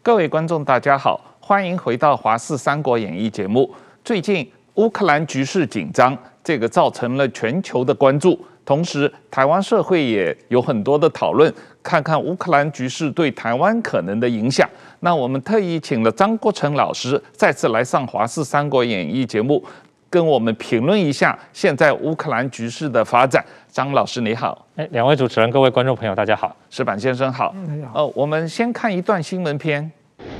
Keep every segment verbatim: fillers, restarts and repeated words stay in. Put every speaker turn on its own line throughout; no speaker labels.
各位观众，大家好，欢迎回到《华视三国演义》节目。最近乌克兰局势紧张，这个造成了全球的关注，同时台湾社会也有很多的讨论，看看乌克兰局势对台湾可能的影响。那我们特意请了张国成老师再次来上《华视三国演义》节目，跟我们评论一下现在乌克兰局势的发展。张老师你好。
哎，两位主持人，各位观众朋友，大家好。
石板先生好。
嗯，好。
呃，我们先看一段新闻片。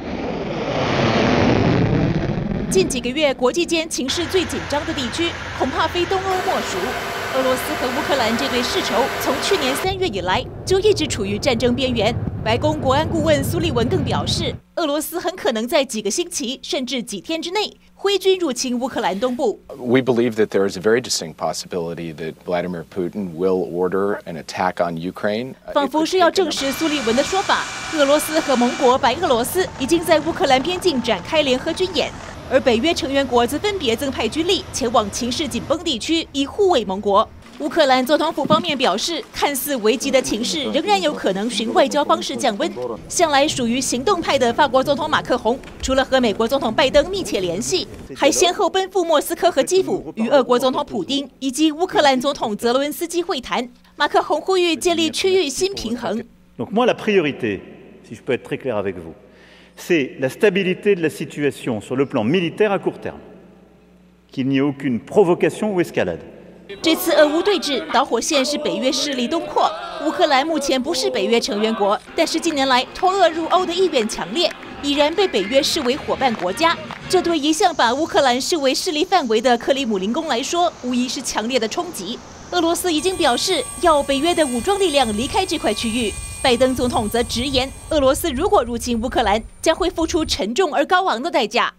近几个月，国际间情势最紧张的地区，恐怕非东欧莫属。俄罗斯和乌克兰这对世仇，从去年三月以来就一直处于战争边缘。白宫国安顾问苏利文更表示，俄罗斯很可能在几个星期甚至几天之内挥军入侵乌克兰东部。
We believe that there is a very distinct possibility that Vladimir Putin will order an attack on Ukraine.
仿佛是要证实苏利文的说法，俄罗斯和盟国白俄罗斯已经在乌克兰边境展开联合军演。而北约成员国则分别增派军力前往情势紧绷地区，以护卫盟国。乌克兰总统府方面表示，看似危急的情势仍然有可能循外交方式降温。向来属于行动派的法国总统马克宏，除了和美国总统拜登密切联系，还先后奔赴莫斯科和基辅，与俄国总统普丁以及乌克兰总统泽伦斯基会谈。马克宏呼吁建立区域新平衡。
Donc moi la priorité, si je peux être très clair avec vous, c'est la stabilité de la situation sur le plan militaire à court terme, qu'il n'y ait aucune provocation ou escalade.
这次俄乌对峙导火线是北约势力东扩。乌克兰目前不是北约成员国，但是近年来脱俄入欧的意愿强烈，已然被北约视为伙伴国家。这对一向把乌克兰视为势力范围的克里姆林宫来说，无疑是强烈的冲击。俄罗斯已经表示要北约的武装力量离开这块区域。拜登总统则直言，俄罗斯如果入侵乌克兰，将会付出沉重而高昂的代价。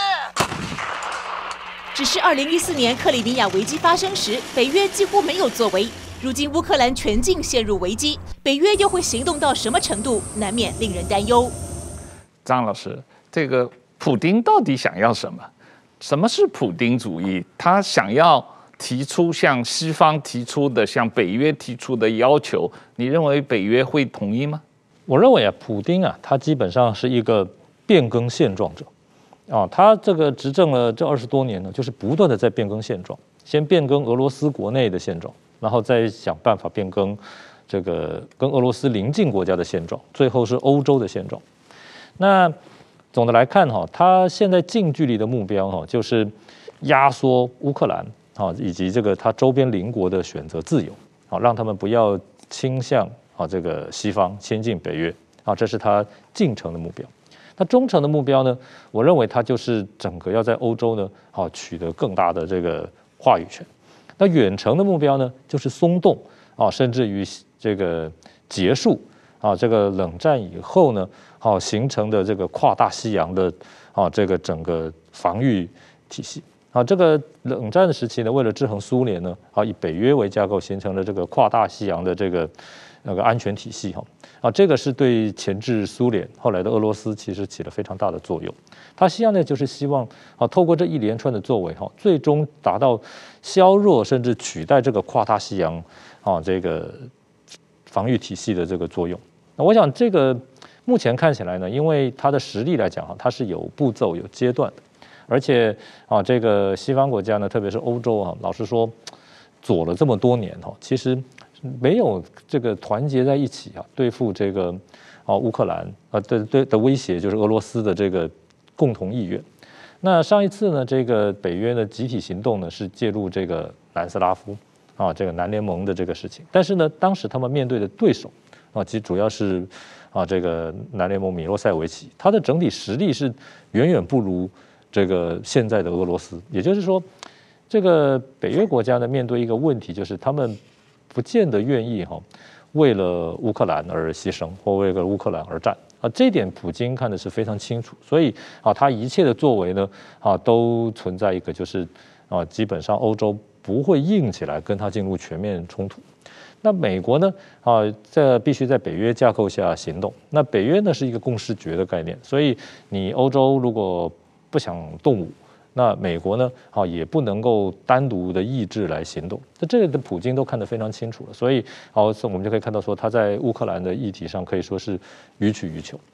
只是二零一四年克里米亚危机发生时，北约几乎没有作为。如今乌克兰全境陷入危机，北约又会行动到什么程度，难免令人担忧。
张老师，这个普丁到底想要什么？什么是普丁主义？他想要提出向西方提出的、向北约提出的要求，你认为北约会同意吗？
我认为啊，普丁啊，他基本上是一个变更现状者。啊，他这个执政了这二十多年呢，就是不断的在变更现状，先变更俄罗斯国内的现状，然后再想办法变更这个跟俄罗斯邻近国家的现状，最后是欧洲的现状。那总的来看哈，他现在近距离的目标哈，就是压缩乌克兰啊以及这个他周边邻国的选择自由啊，让他们不要倾向啊这个西方先进北约啊，这是他近程的目标。那中程的目标呢？我认为它就是整个要在欧洲呢，好取得更大的这个话语权。那远程的目标呢，就是松动啊，甚至于这个结束啊，这个冷战以后呢，好形成的这个跨大西洋的啊这个整个防御体系啊。这个冷战的时期呢，为了制衡苏联呢，啊以北约为架构形成了这个跨大西洋的这个那个安全体系哈。啊，这个是对钳制苏联后来的俄罗斯其实起了非常大的作用。他希望呢，就是希望啊，透过这一连串的作为哈，最终达到削弱甚至取代这个跨大西洋啊这个防御体系的这个作用。那我想这个目前看起来呢，因为它的实力来讲哈，它是有步骤、有阶段的，而且啊，这个西方国家呢，特别是欧洲啊，老实说，左了这么多年哈，其实没有这个团结在一起啊，对付这个啊乌克兰啊的对的威胁，就是俄罗斯的这个共同意愿。那上一次呢，这个北约的集体行动呢，是介入这个南斯拉夫啊这个南联盟的这个事情，但是呢，当时他们面对的对手啊，其实主要是啊这个南联盟米洛塞维奇，他的整体实力是远远不如这个现在的俄罗斯。也就是说，这个北约国家呢，面对一个问题，就是他们不见得愿意哈，为了乌克兰而牺牲，或为了乌克兰而战啊，这一点普京看的是非常清楚，所以啊，他一切的作为呢啊，都存在一个就是啊，基本上欧洲不会硬起来跟他进入全面冲突。那美国呢啊，这必须在北约架构下行动。那北约呢是一个共识决的概念，所以你欧洲如果不想动武，那美国呢，啊也不能够单独的意志来行动，那这个的普京都看得非常清楚了，所以，好，我们就可以看到说他在乌克兰的议题上可以说是予取予求。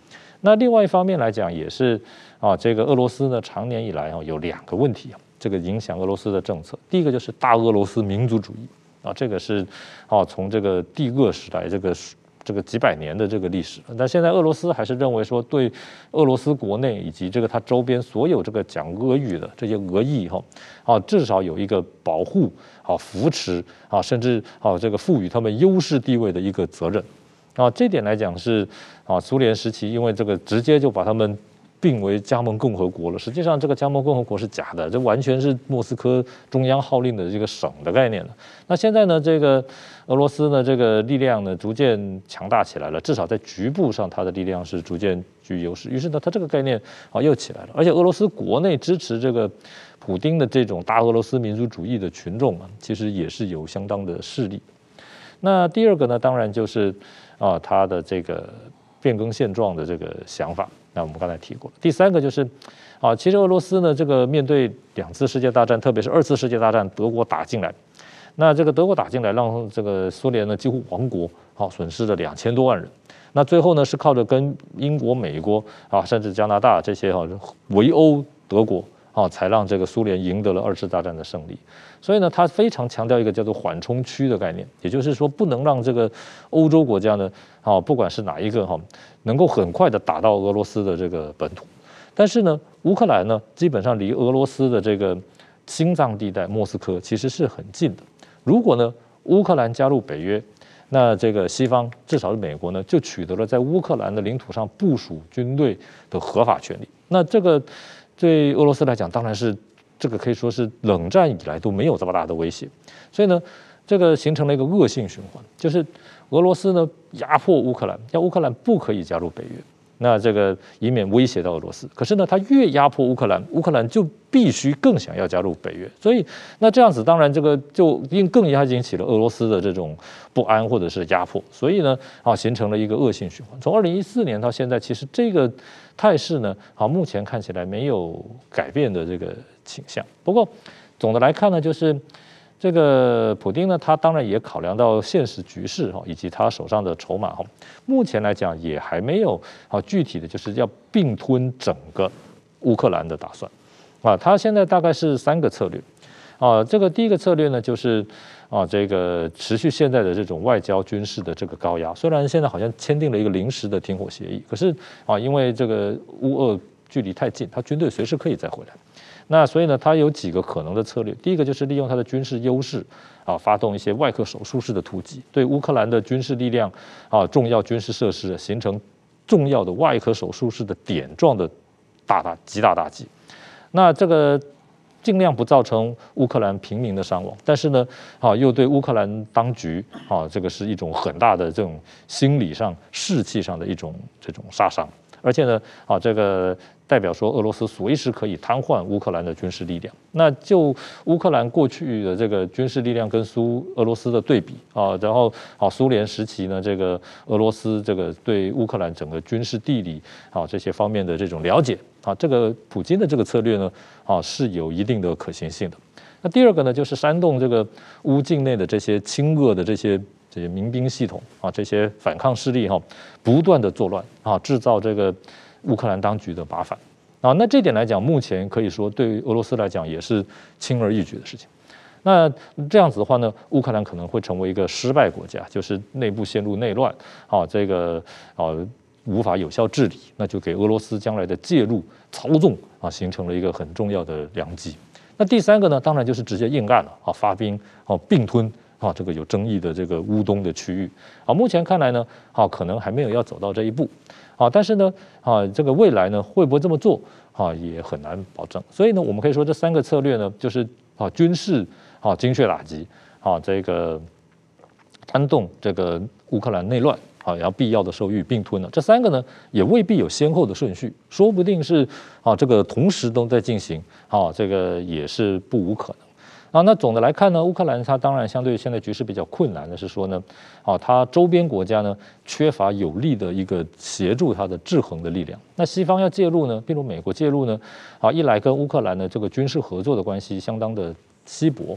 那另外一方面来讲，也是啊，这个俄罗斯呢，长年以来啊有两个问题啊，这个影响俄罗斯的政策。第一个就是大俄罗斯民族主义啊，这个是啊从这个帝俄时代这个。这个几百年的这个历史，但现在俄罗斯还是认为说，对俄罗斯国内以及这个它周边所有这个讲俄语的这些俄裔哈，啊，至少有一个保护、啊扶持啊，甚至啊这个赋予他们优势地位的一个责任啊，这点来讲是啊苏联时期因为这个直接就把他们并为加盟共和国了。实际上，这个加盟共和国是假的，这完全是莫斯科中央号令的这个省的概念了。那现在呢，这个俄罗斯呢，这个力量呢逐渐强大起来了，至少在局部上，它的力量是逐渐居优势。于是呢，它这个概念啊又起来了。而且俄罗斯国内支持这个普丁的这种大俄罗斯民族主义的群众啊，其实也是有相当的势力。那第二个呢，当然就是啊，他的这个变更现状的这个想法。那我们刚才提过了。第三个就是，啊，其实俄罗斯呢，这个面对两次世界大战，特别是二次世界大战，德国打进来，那这个德国打进来，让这个苏联呢几乎亡国，啊，损失了两千多万人。那最后呢，是靠着跟英国、美国啊，甚至加拿大这些啊围殴德国啊，才让这个苏联赢得了二次大战的胜利。所以呢，他非常强调一个叫做缓冲区的概念，也就是说，不能让这个欧洲国家呢，啊，不管是哪一个哈，能够很快的打到俄罗斯的这个本土。但是呢，乌克兰呢，基本上离俄罗斯的这个心脏地带莫斯科其实是很近的。如果呢，乌克兰加入北约，那这个西方至少是美国呢，就取得了在乌克兰的领土上部署军队的合法权利。那这个对俄罗斯来讲，当然是。这个可以说是冷战以来都没有这么大的威胁，所以呢，这个形成了一个恶性循环，就是俄罗斯呢压迫乌克兰，要乌克兰不可以加入北约，那这个以免威胁到俄罗斯。可是呢，他越压迫乌克兰，乌克兰就必须更想要加入北约，所以那这样子，当然这个就因更加引起了俄罗斯的这种不安或者是压迫，所以呢，啊，形成了一个恶性循环。从二零一四年到现在，其实这个态势呢，啊，目前看起来没有改变的这个倾向。不过，总的来看呢，就是这个普丁呢，他当然也考量到现实局势哈，以及他手上的筹码哈。目前来讲，也还没有啊具体的就是要并吞整个乌克兰的打算啊。他现在大概是三个策略啊。这个第一个策略呢，就是啊，这个持续现在的这种外交军事的这个高压。虽然现在好像签订了一个临时的停火协议，可是啊，因为这个乌俄距离太近，他军队随时可以再回来。那所以呢，它有几个可能的策略。第一个就是利用它的军事优势啊，发动一些外科手术式的突击，对乌克兰的军事力量啊、重要军事设施形成重要的外科手术式的点状的大打极大打击。那这个尽量不造成乌克兰平民的伤亡，但是呢，啊，又对乌克兰当局啊，这个是一种很大的这种心理上、士气上的一种这种杀伤。而且呢，啊，这个代表说俄罗斯随时可以瘫痪乌克兰的军事力量。那就乌克兰过去的这个军事力量跟苏俄罗斯的对比啊，然后啊苏联时期呢，这个俄罗斯这个对乌克兰整个军事地理啊这些方面的这种了解啊，这个普京的这个策略呢啊是有一定的可行性的。那第二个呢，就是煽动这个乌境内的这些亲俄的这些。这些民兵系统啊，这些反抗势力哈、啊，不断的作乱啊，制造这个乌克兰当局的麻烦啊。那这点来讲，目前可以说对于俄罗斯来讲也是轻而易举的事情。那这样子的话呢，乌克兰可能会成为一个失败国家，就是内部陷入内乱啊，这个啊无法有效治理，那就给俄罗斯将来的介入操纵啊，形成了一个很重要的良机。那第三个呢，当然就是直接硬干了啊，发兵啊，并吞。啊，这个有争议的这个乌东的区域啊，目前看来呢，啊，可能还没有要走到这一步，啊，但是呢，啊，这个未来呢，会不会这么做啊，也很难保证。所以呢，我们可以说这三个策略呢，就是啊，军事啊，精确打击啊，这个煽动这个乌克兰内乱啊，然后必要的时候予以并吞了。这三个呢，也未必有先后的顺序，说不定是啊，这个同时都在进行啊，这个也是不无可能。啊，那总的来看呢，乌克兰它当然相对现在局势比较困难的是说呢，啊，它周边国家呢缺乏有力的一个协助它的制衡的力量。那西方要介入呢，比如美国介入呢，啊，一来跟乌克兰的这个军事合作的关系相当的稀薄，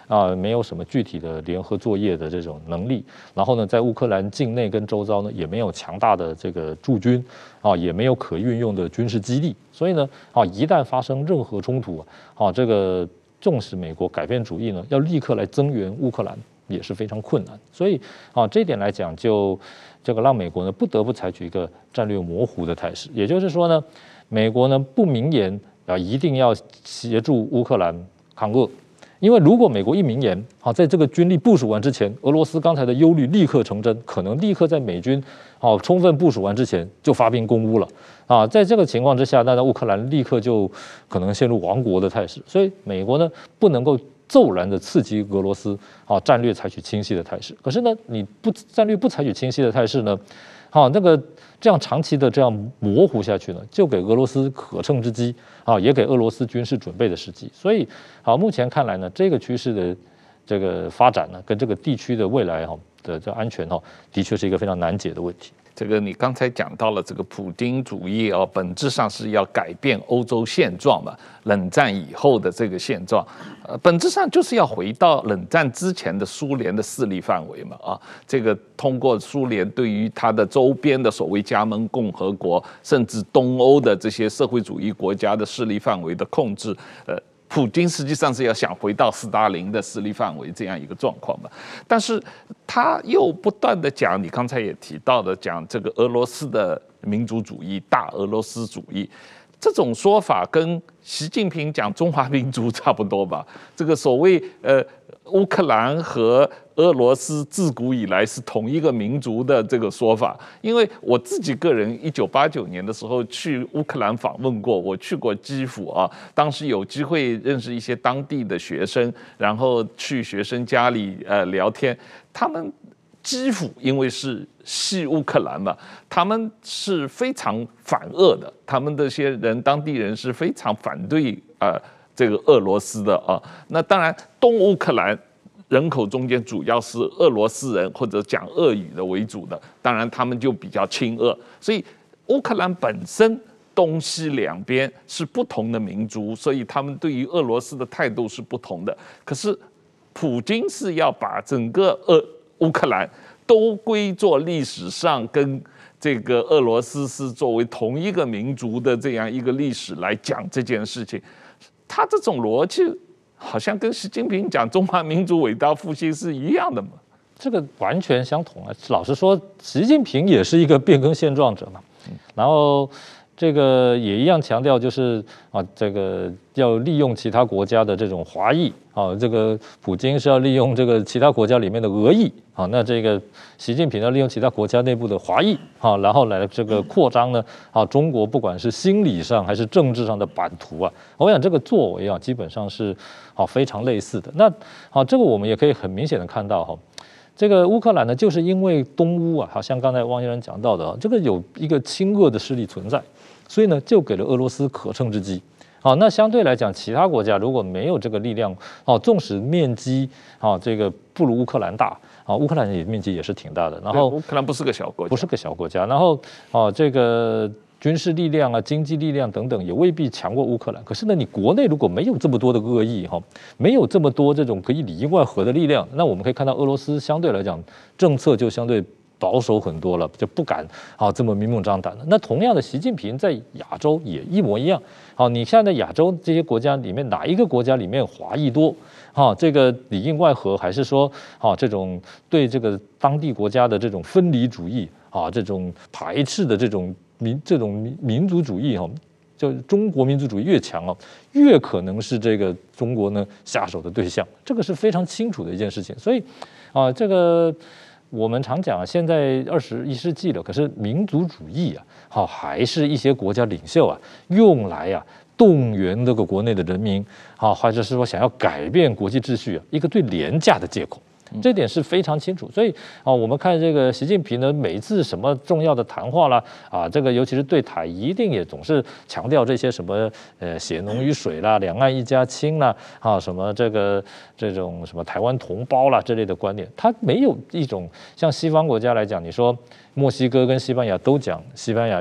啊，没有什么具体的联合作业的这种能力，然后呢，在乌克兰境内跟周遭呢也没有强大的这个驻军，啊，也没有可运用的军事基地，所以呢，啊，一旦发生任何冲突啊，这个纵使美国改变主意呢，要立刻来增援乌克兰也是非常困难，所以啊，这一点来讲就。这个让美国呢不得不采取一个战略模糊的态势，也就是说呢，美国呢不明言啊一定要协助乌克兰抗俄，因为如果美国一明言啊，在这个军力部署完之前，俄罗斯刚才的忧虑立刻成真，可能立刻在美军啊充分部署完之前就发兵攻乌了啊，在这个情况之下，那乌克兰立刻就可能陷入亡国的态势，所以美国呢不能够。骤然的刺激俄罗斯啊，战略采取清晰的态势。可是呢，你不战略不采取清晰的态势呢，好、啊，那个这样长期的这样模糊下去呢，就给俄罗斯可乘之机啊，也给俄罗斯军事准备的时机。所以，好、啊，目前看来呢，这个趋势的这个发展呢，跟这个地区的未来哈、啊、的这安全哈、啊，的确是一个非常难解的问题。
这个你刚才讲到了这个普丁主义哦，本质上是要改变欧洲现状嘛，冷战以后的这个现状，呃，本质上就是要回到冷战之前的苏联的势力范围嘛，啊，这个通过苏联对于它的周边的所谓加盟共和国，甚至东欧的这些社会主义国家的势力范围的控制，呃。普京实际上是要想回到斯大林的势力范围这样一个状况嘛，但是他又不断的讲，你刚才也提到的讲这个俄罗斯的民族主义、大俄罗斯主义，这种说法跟习近平讲中华民族差不多吧？这个所谓呃乌克兰和俄罗斯自古以来是同一个民族的这个说法，因为我自己个人一九八九年的时候去乌克兰访问过，我去过基辅啊，当时有机会认识一些当地的学生，然后去学生家里呃聊天，他们基辅因为是西乌克兰嘛，他们是非常反俄的，他们这些人当地人是非常反对呃这个俄罗斯的啊，那当然东乌克兰。人口中间主要是俄罗斯人或者讲俄语的为主的，当然他们就比较亲俄，所以乌克兰本身东西两边是不同的民族，所以他们对于俄罗斯的态度是不同的。可是普京是要把整个俄乌克兰都归作历史上跟这个俄罗斯是作为同一个民族的这样一个历史来讲这件事情，他这种逻辑。好像跟习近平讲中华民族伟大复兴是一样的嘛？
这个完全相同啊！老实说，习近平也是一个变更现状者嘛。然后这个也一样强调，就是啊，这个要利用其他国家的这种华裔啊，这个普京是要利用这个其他国家里面的俄裔啊，那这个习近平要利用其他国家内部的华裔啊，然后来这个扩张呢啊，中国不管是心理上还是政治上的版图啊，我想这个作为啊，基本上是啊非常类似的。那好，这个我们也可以很明显的看到哈。这个乌克兰呢，就是因为东乌啊，好像刚才汪先生讲到的，这个有一个亲俄的势力存在，所以呢，就给了俄罗斯可乘之机。好，那相对来讲，其他国家如果没有这个力量，哦，纵使面积啊，这个不如乌克兰大，啊，乌克兰也面积也是挺大的。然后
乌克兰不是个小国家，
不是个小国家。然后哦，这个。军事力量啊，经济力量等等，也未必强过乌克兰。可是呢，你国内如果没有这么多的恶意哈，没有这么多这种可以里应外合的力量，那我们可以看到俄罗斯相对来讲政策就相对保守很多了，就不敢啊这么明目张胆了。那同样的，习近平在亚洲也一模一样。好，你现在亚洲这些国家里面，哪一个国家里面华裔多？啊，这个里应外合，还是说啊这种对这个当地国家的这种分离主义啊，这种排斥的这种。民这种民族主义哈，就中国民族主义越强啊，越可能是这个中国呢下手的对象，这个是非常清楚的一件事情。所以啊，这个我们常讲啊，现在二十一世纪了，可是民族主义啊，好还是一些国家领袖啊用来啊动员这个国内的人民啊，或者是说想要改变国际秩序啊，一个最廉价的借口。这点是非常清楚，所以啊，我们看这个习近平呢，每一次什么重要的谈话啦，啊，这个尤其是对台，一定也总是强调这些什么呃血浓于水啦、两岸一家亲啦，啊，什么这个这种什么台湾同胞啦这类的观点，他没有一种像西方国家来讲，你说墨西哥跟西班牙都讲西班牙语。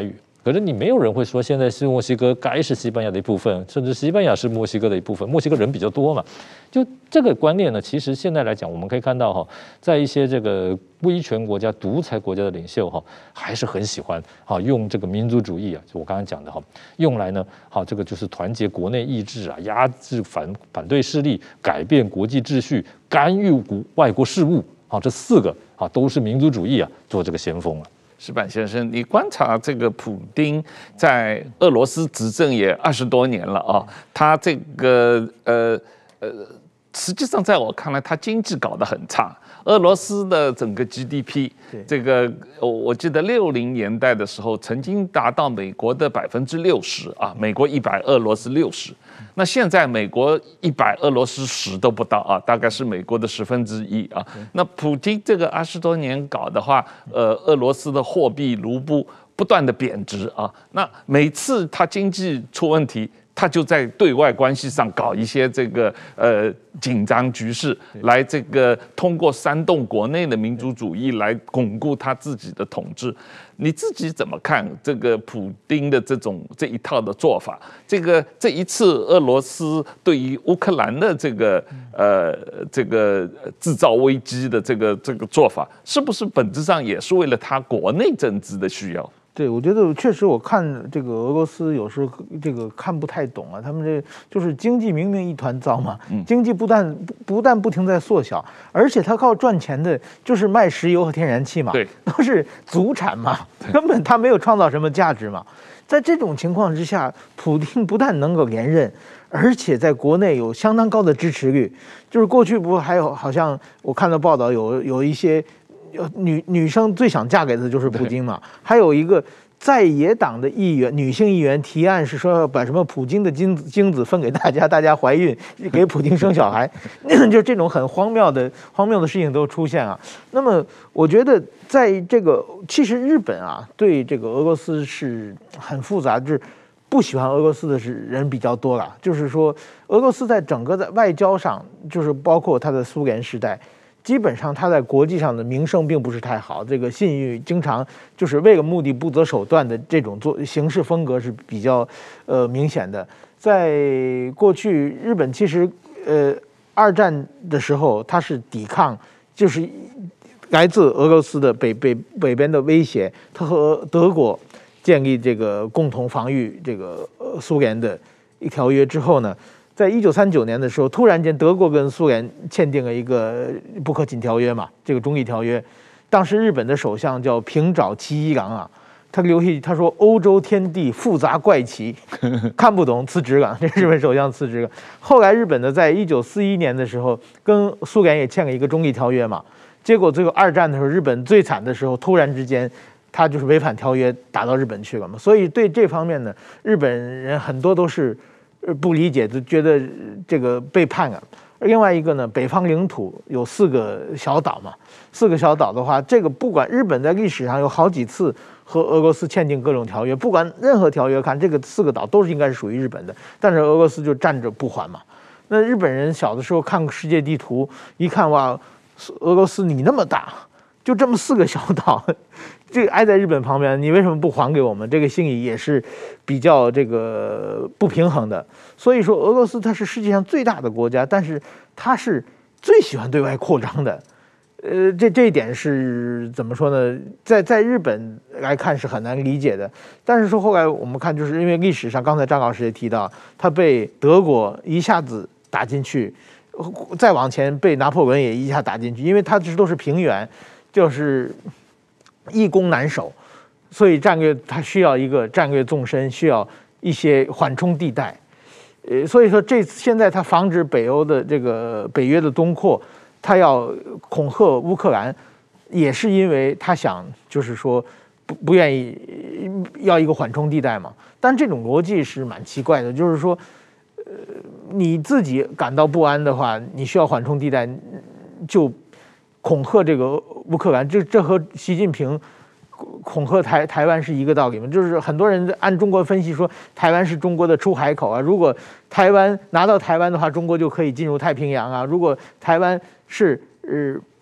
可是你没有人会说现在是墨西哥该是西班牙的一部分，甚至西班牙是墨西哥的一部分，墨西哥人比较多嘛。就这个观念呢，其实现在来讲，我们可以看到哈，在一些这个威权国家、独裁国家的领袖哈，还是很喜欢哈用这个民族主义啊，就我刚刚讲的哈，用来呢，好这个就是团结国内意志啊，压制反反对势力，改变国际秩序，干预外国事务，好这四个啊都是民族主义啊做这个先锋啊。
石板先生，你观察这个普丁在俄罗斯执政也二十多年了啊，他这个呃呃，实际上在我看来，他经济搞得很差。俄罗斯的整个 G D P， 这个我记得六零年代的时候，曾经达到美国的百分之六十啊，美国一百，俄罗斯六十。那现在美国一百，俄罗斯十都不到啊，大概是美国的十分之一啊。那普京这个二十多年搞的话，呃，俄罗斯的货币卢布不断的贬值啊，那每次他经济出问题，他就在对外关系上搞一些这个呃紧张局势，来这个通过煽动国内的民族主义来巩固他自己的统治。你自己怎么看这个普丁的这种这一套的做法？这个这一次俄罗斯对于乌克兰的这个呃这个制造危机的这个这个做法，是不是本质上也是为了他国内政治的需要？
对，我觉得确实，我看这个俄罗斯有时候这个看不太懂啊，他们这就是经济明明一团糟嘛，经济不但不不但不停在缩小，而且他靠赚钱的就是卖石油和天然气嘛，
对，
都是祖产嘛，根本他没有创造什么价值嘛。在这种情况之下，普丁不但能够连任，而且在国内有相当高的支持率，就是过去不还有好像我看到报道有有一些。女女生最想嫁给的就是普京嘛，还有一个在野党的议员，女性议员提案是说要把什么普京的精子精子分给大家，大家怀孕给普京生小孩，就这种很荒谬的荒谬的事情都出现啊。那么我觉得在这个其实日本啊对这个俄罗斯是很复杂，就是不喜欢俄罗斯的是人比较多了，就是说俄罗斯在整个在外交上，就是包括它的苏联时代。基本上他在国际上的名声并不是太好，这个信誉经常就是为了目的不择手段的这种做行事风格是比较呃明显的。在过去日本其实呃二战的时候，他是抵抗就是来自俄罗斯的北北北边的威胁，他和德国建立这个共同防御这个苏联的一条约之后呢。在一九三九年的时候，突然间德国跟苏联签订了一个不可侵条约嘛，这个中立条约。当时日本的首相叫平沼期一郎啊，他留下他说欧洲天地复杂怪奇，看不懂辞职了，这日本首相辞职了。后来日本呢，在一九四一年的时候跟苏联也签了一个中立条约嘛，结果这个二战的时候，日本最惨的时候，突然之间他就是违反条约打到日本去了嘛，所以对这方面呢，日本人很多都是。不理解，就觉得这个背叛了。另外一个呢，北方领土有四个小岛嘛，四个小岛的话，这个不管日本在历史上有好几次和俄罗斯签订各种条约，不管任何条约看，这个四个岛都是应该是属于日本的，但是俄罗斯就站着不还嘛。那日本人小的时候看世界地图，一看哇，俄罗斯你那么大，就这么四个小岛。这个挨在日本旁边，你为什么不还给我们？这个心理也是比较这个不平衡的。所以说，俄罗斯它是世界上最大的国家，但是它是最喜欢对外扩张的。呃，这这一点是怎么说呢？在在日本来看是很难理解的。但是说后来我们看，就是因为历史上，刚才张老师也提到，他被德国一下子打进去，再往前被拿破仑也一下打进去，因为它这都是平原，就是。易攻难守，所以战略它需要一个战略纵深，需要一些缓冲地带。呃，所以说这现在它防止北欧的这个北约的东扩，它要恐吓乌克兰，也是因为他想就是说不不愿意要一个缓冲地带嘛。但这种逻辑是蛮奇怪的，就是说，呃，你自己感到不安的话，你需要缓冲地带，就。恐吓这个乌克兰，这这和习近平恐吓台台湾是一个道理吗？就是很多人按中国分析说，台湾是中国的出海口啊，如果台湾拿到台湾的话，中国就可以进入太平洋啊。如果台湾是呃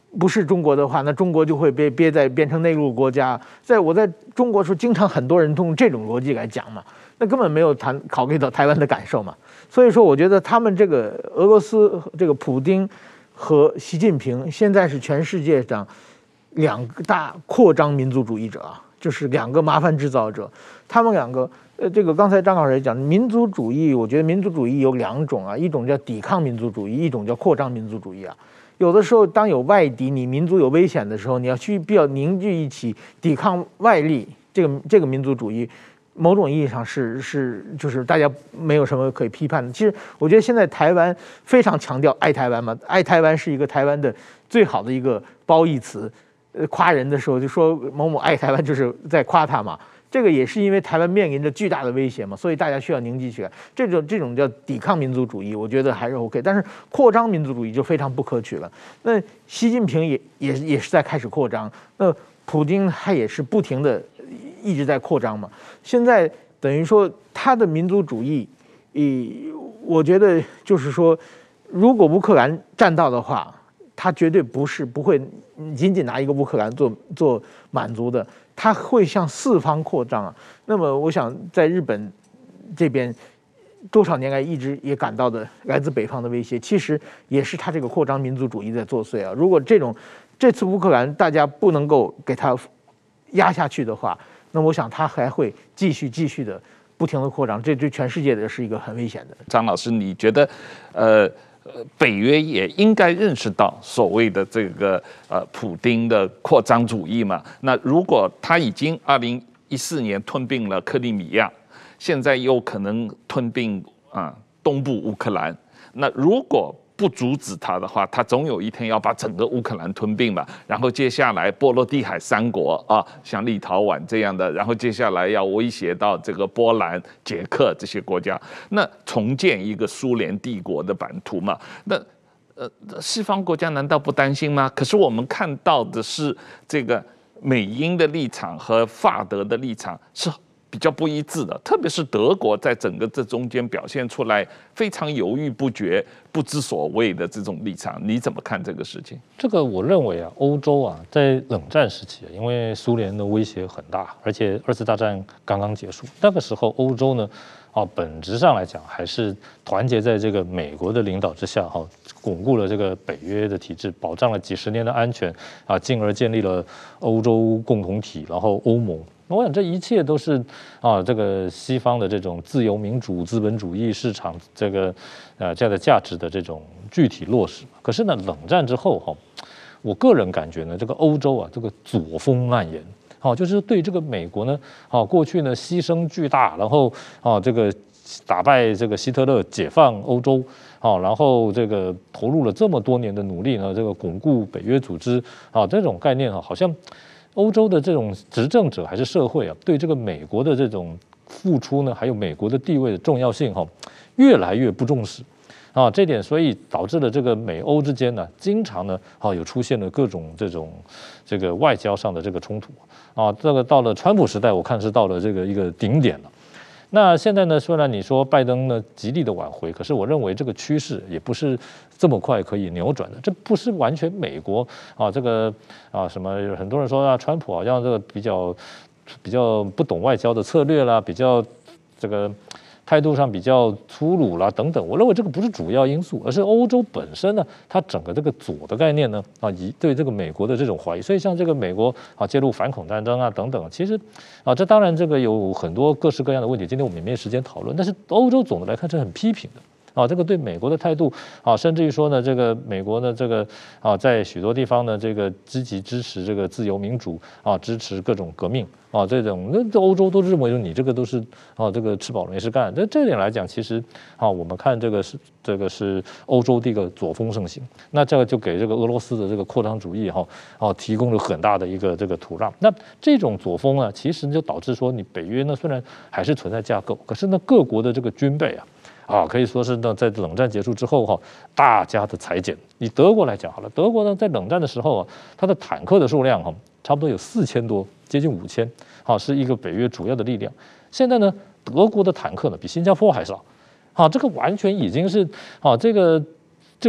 不是中国的话，那中国就会被憋在变成内陆国家。在我在中国时候，经常很多人通过这种逻辑来讲嘛，那根本没有谈考虑到台湾的感受嘛。所以说，我觉得他们这个俄罗斯这个普丁和习近平现在是全世界上两个大扩张民族主义者啊，就是两个麻烦制造者。他们两个，呃，这个刚才张老师也讲，民族主义，我觉得民族主义有两种啊，一种叫抵抗民族主义，一种叫扩张民族主义啊。有的时候，当有外敌，你民族有危险的时候，你要去必要凝聚一起抵抗外力，这个这个民族主义，某种意义上是是就是大家没有什么可以批判的。其实我觉得现在台湾非常强调爱台湾嘛，爱台湾是一个台湾的最好的一个褒义词。呃，夸人的时候就说某某爱台湾，就是在夸他嘛。这个也是因为台湾面临着巨大的威胁嘛，所以大家需要凝聚起来。这种这种叫抵抗民族主义，我觉得还是 OK。但是扩张民族主义就非常不可取了。那习近平也也也是在开始扩张，那普京他也是不停的一直在扩张嘛。现在等于说他的民族主义，呃，我觉得就是说，如果乌克兰占到的话，他绝对不是不会仅仅拿一个乌克兰做做满足的。它会向四方扩张啊。那么，我想在日本这边多少年来一直也感到的来自北方的威胁，其实也是他这个扩张民族主义在作祟啊。如果这种这次乌克兰大家不能够给他压下去的话，那我想他还会继续继续的不停的扩张，这对全世界的是一个很危险的。
张老师，你觉得呃？呃，北约也应该认识到所谓的这个呃普丁的扩张主义嘛。那如果他已经二零一四年吞并了克里米亚，现在又可能吞并啊、呃、东部乌克兰，那如果不阻止他的话，他总有一天要把整个乌克兰吞并嘛。然后接下来波罗的海三国啊，像立陶宛这样的，然后接下来要威胁到这个波兰、捷克这些国家，那重建一个苏联帝国的版图嘛。那呃，西方国家难道不担心吗？可是我们看到的是这个美英的立场和法德的立场是比较不一致的，特别是德国在整个这中间表现出来非常犹豫不决、不知所谓的这种立场，你怎么看这个事情？
这个我认为啊，欧洲啊，在冷战时期，因为苏联的威胁很大，而且二次大战刚刚结束，那个时候欧洲呢，啊，本质上来讲还是团结在这个美国的领导之下，哈，巩固了这个北约的体制，保障了几十年的安全，啊，进而建立了欧洲共同体，然后欧盟。我想这一切都是啊，这个西方的这种自由民主、资本主义市场这个呃这样的价值的这种具体落实。可是呢，冷战之后哈，我个人感觉呢，这个欧洲啊，这个左风蔓延，好，就是对这个美国呢，啊，过去呢牺牲巨大，然后啊这个打败这个希特勒，解放欧洲，啊，然后这个投入了这么多年的努力呢，这个巩固北约组织啊，这种概念啊，好像。欧洲的这种执政者还是社会啊，对这个美国的这种付出呢，还有美国的地位的重要性哈，越来越不重视啊。这点所以导致了这个美欧之间呢，经常呢啊有出现了各种这种这个外交上的这个冲突啊。这个到了川普时代，我看是到了这个一个顶点了。那现在呢，虽然你说拜登呢极力的挽回，可是我认为这个趋势也不是这么快可以扭转的。这不是完全美国啊，这个啊什么，很多人说啊，川普好像这个比较比较不懂外交的策略啦，比较这个态度上比较粗鲁啦等等。我认为这个不是主要因素，而是欧洲本身呢，它整个这个左的概念呢啊，以对这个美国的这种怀疑。所以像这个美国啊介入反恐战争啊等等，其实啊这当然这个有很多各式各样的问题，今天我们也没有时间讨论。但是欧洲总的来看是很批评的。啊，这个对美国的态度啊，甚至于说呢，这个美国呢，这个啊，在许多地方呢，这个积极支持这个自由民主啊，支持各种革命啊，这种那欧洲都认为说你这个都是啊，这个吃饱了没事干。那这点来讲，其实啊，我们看这个是这个是欧洲的一个左风盛行，那这个就给这个俄罗斯的这个扩张主义哈啊提供了很大的一个这个土壤。那这种左风呢，其实就导致说，你北约呢虽然还是存在架构，可是呢各国的这个军备啊。啊，可以说是呢，在冷战结束之后哈，大家的裁减。以德国来讲好了，德国呢在冷战的时候啊，它的坦克的数量哈，差不多有四千多，接近五千，好，是一个北约主要的力量。现在呢，德国的坦克呢比新加坡还少，好，这个完全已经是啊，这个这个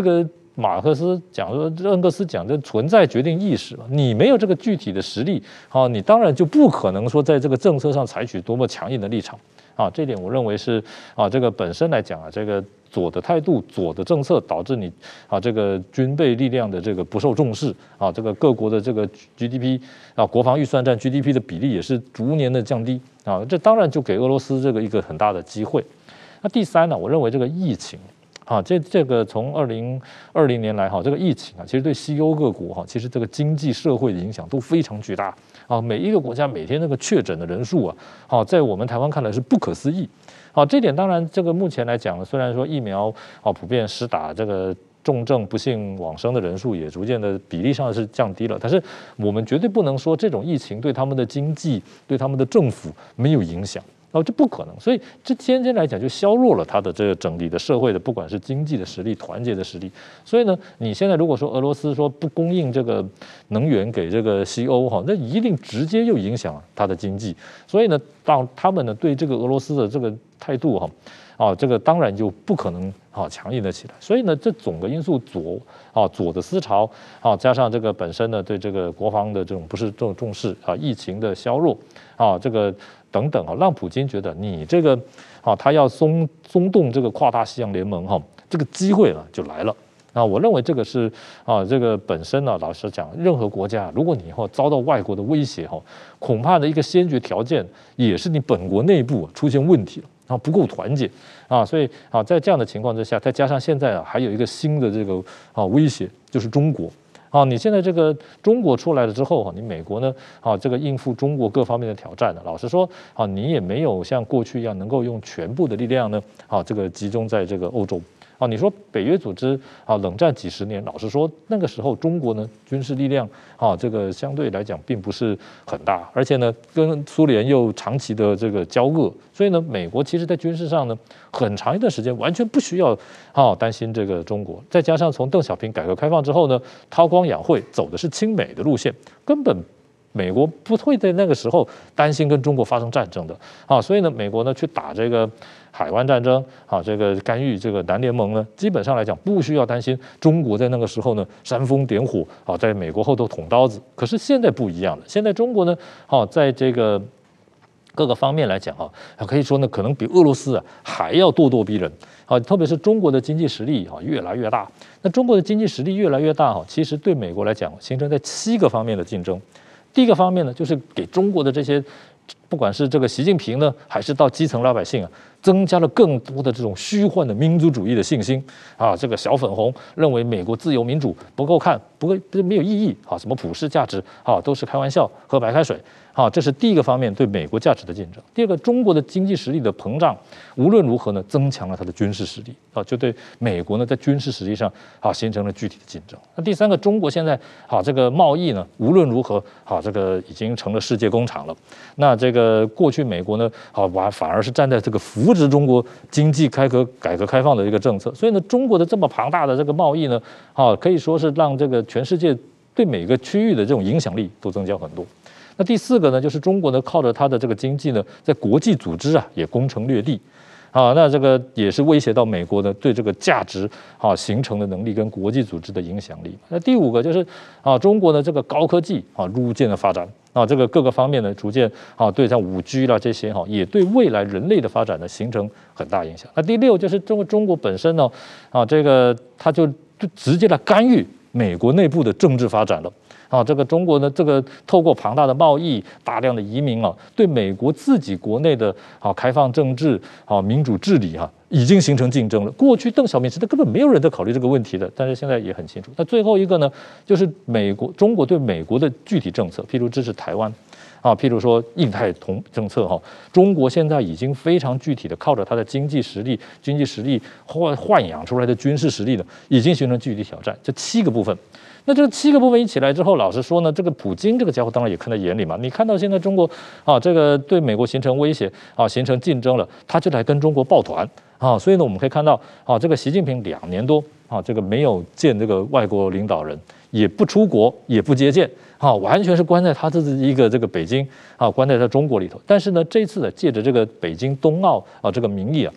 马克思讲说，恩格斯讲这存在决定意识嘛，你没有这个具体的实力，啊，你当然就不可能说在这个政策上采取多么强硬的立场，啊，这点我认为是啊，这个本身来讲啊，这个左的态度、左的政策导致你啊这个军备力量的这个不受重视，啊，这个各国的这个 G D P 啊，国防预算占 G D P 的比例也是逐年的降低，啊，这当然就给俄罗斯这个一个很大的机会。那第三呢，我认为这个疫情。啊，这这个从二零二零年来哈，这个疫情啊，其实对西欧各国哈，其实这个经济社会的影响都非常巨大啊。每一个国家每天那个确诊的人数啊，好，在我们台湾看来是不可思议。好，这点当然这个目前来讲，虽然说疫苗啊普遍施打，这个重症不幸往生的人数也逐渐的比例上是降低了，但是我们绝对不能说这种疫情对他们的经济、对他们的政府没有影响。哦，这不可能，所以这天天来讲就削弱了它的这个整体的社会的，不管是经济的实力、团结的实力。所以呢，你现在如果说俄罗斯说不供应这个能源给这个西欧哈，那一定直接又影响它的经济。所以呢，到他们呢对这个俄罗斯的这个态度哈，啊，这个当然就不可能啊强硬的起来。所以呢，这总个因素左啊左的思潮啊，加上这个本身呢对这个国防的这种不是重重视啊，疫情的削弱啊，这个。等等啊，让普京觉得你这个啊，他要松松动这个跨大西洋联盟哈，这个机会呢就来了。啊，我认为这个是啊，这个本身呢，老实讲，任何国家，如果你以后遭到外国的威胁哈，恐怕的一个先决条件也是你本国内部出现问题了，啊，不够团结啊，所以啊，在这样的情况之下，再加上现在啊，还有一个新的这个啊威胁，就是中国。啊，你现在这个中国出来了之后哈，你美国呢，啊，这个应付中国各方面的挑战呢，老实说，啊，你也没有像过去一样能够用全部的力量呢，啊，这个集中在这个欧洲。啊，你说北约组织啊，冷战几十年，老实说，那个时候中国呢，军事力量啊，这个相对来讲并不是很大，而且呢，跟苏联又长期的这个交恶，所以呢，美国其实在军事上呢，很长一段时间完全不需要啊担心这个中国。再加上从邓小平改革开放之后呢，韬光养晦，走的是亲美的路线，根本。美国不会在那个时候担心跟中国发生战争的啊，所以呢，美国呢去打这个海湾战争啊，这个干预这个南联盟呢，基本上来讲不需要担心中国在那个时候呢煽风点火啊，在美国后头捅刀子。可是现在不一样了，现在中国呢，啊，在这个各个方面来讲啊，可以说呢，可能比俄罗斯啊还要咄咄逼人啊，特别是中国的经济实力啊越来越大。那中国的经济实力越来越大哈，其实对美国来讲形成在七个方面的竞争。第一个方面呢，就是给中国的这些，不管是这个习近平呢，还是到基层老百姓啊，增加了更多的这种虚幻的民族主义的信心啊。这个小粉红认为美国自由民主不够看，不够没有意义啊，什么普世价值啊，都是开玩笑，喝白开水。好，这是第一个方面对美国价值的竞争。第二个，中国的经济实力的膨胀，无论如何呢，增强了它的军事实力啊，就对美国呢在军事实力上啊形成了具体的竞争。那第三个，中国现在好这个贸易呢，无论如何好这个已经成了世界工厂了。那这个过去美国呢，好反反而是站在这个扶植中国经济开革改革开放的一个政策，所以呢，中国的这么庞大的这个贸易呢，啊可以说是让这个全世界对每个区域的这种影响力都增加很多。那第四个呢，就是中国呢靠着它的这个经济呢，在国际组织啊也攻城略地，啊，那这个也是威胁到美国呢对这个价值啊形成的能力跟国际组织的影响力。那第五个就是啊，中国的这个高科技啊逐渐的发展啊，这个各个方面呢逐渐啊对像五 G 啦这些哈，也对未来人类的发展呢形成很大影响。那第六就是中国中国本身呢啊，这个它就就直接来干预美国内部的政治发展了。啊，这个中国呢，这个透过庞大的贸易、大量的移民啊，对美国自己国内的啊开放政治、啊民主治理哈、啊，已经形成竞争了。过去邓小平时代根本没有人在考虑这个问题的，但是现在也很清楚。那最后一个呢，就是美国中国对美国的具体政策，譬如支持台湾。啊，譬如说印太同政策哈，中国现在已经非常具体的靠着它的经济实力、经济实力豢豢养出来的军事实力呢，已经形成具体挑战。这七个部分，那这七个部分一起来之后，老实说呢，这个普京这个家伙当然也看在眼里嘛。你看到现在中国啊，这个对美国形成威胁啊，形成竞争了，他就来跟中国抱团啊。所以呢，我们可以看到啊，这个习近平两年多啊，这个没有见这个外国领导人，也不出国，也不接见。啊，完全是关在他自己一个这个北京啊，关在他中国里头。但是呢，这次呢，借着这个北京冬奥啊这个名义啊，